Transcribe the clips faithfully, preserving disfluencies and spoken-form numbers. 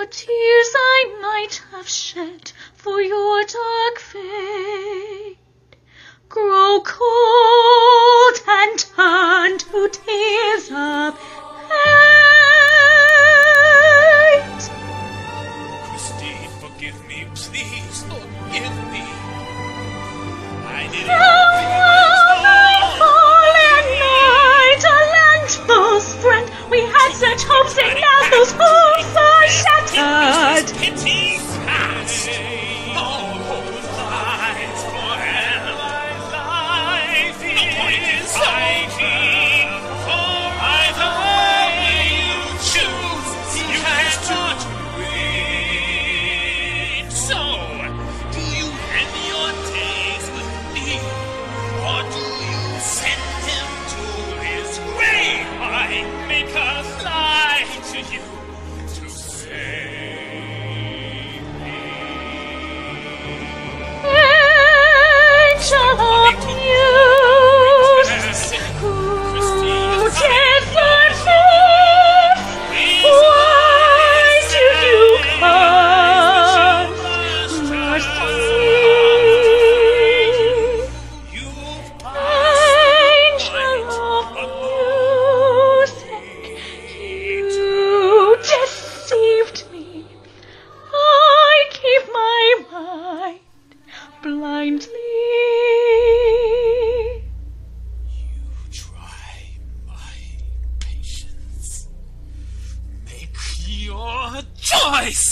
the tears I might have shed for your dark fate grow cold and turn to tears of hate. Christine, forgive me, please, forgive me. I didn't How fallen night, Alanto's friend, we had such hopes and now those hopes are shattered. Pity's past. All hope lies forever. Life is fighting for either way you choose. You have to win. So, do you end your days with me, or do you send him to his grave? I make a fly to you to save me. Angel of muse, who did not live? Why do you cast mercy? Angel of music, you deceived me. I keep my mind blindly. You try my patience. Make your choice!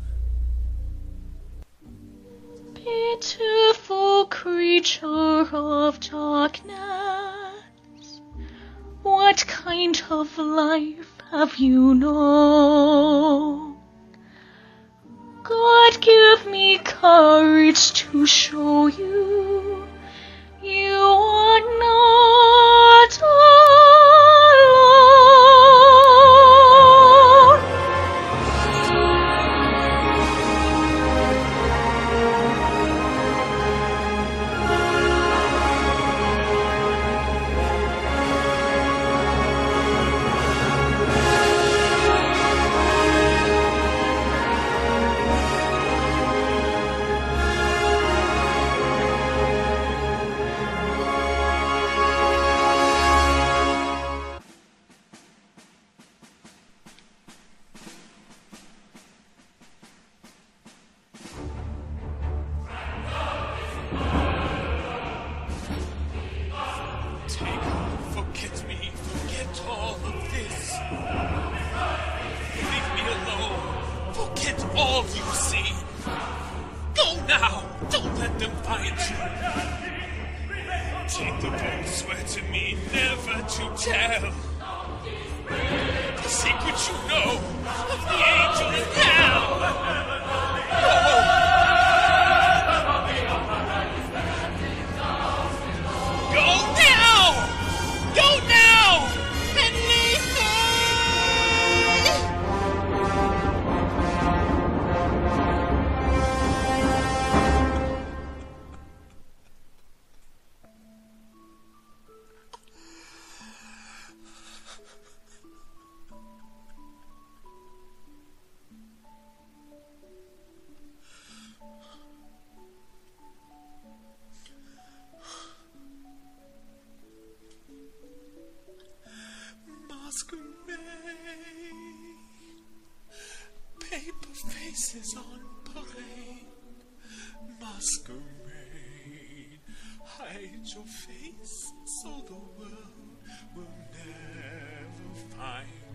Pitiful creature of darkness, what kind of life have you known? God, give me courage to show you you are not alone. Take, forget me, forget all of this. Leave me alone, forget all you've seen. Go now, don't let them find you. Take the book, swear to me never to tell the secret you know of the angel in hell. Go! Go now! Go now! And leave me! Masquerade, paper faces on parade. Masquerade, hide your face so the world will never find